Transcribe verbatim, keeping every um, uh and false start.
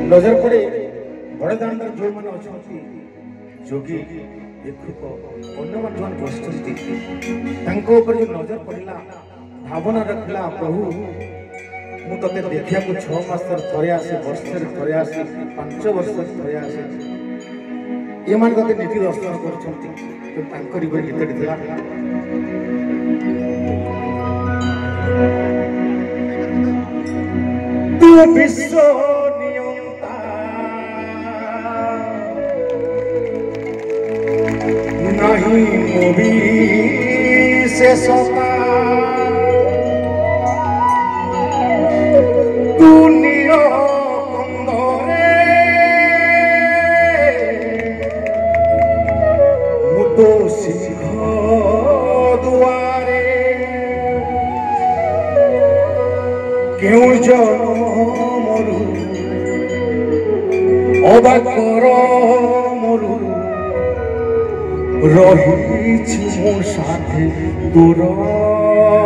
नजर पड़े बड़दाण्डर जो मैंने अच्छा जोगी भिक्षुक अन्य बसुँच जो नजर पड़ा भावना रखला प्रभु मु ते देखा छस थे आसे वर्ष थे आसे पांच वर्ष थे आसे ये मान ते नीति दर्शन कर गीत तू विश्व नियंता नहीं मोबी से सता तू निरो कंदरे मुतो सिंह दुआरे क्यों जनमरु अबाकर मरु रही मो साथे दूर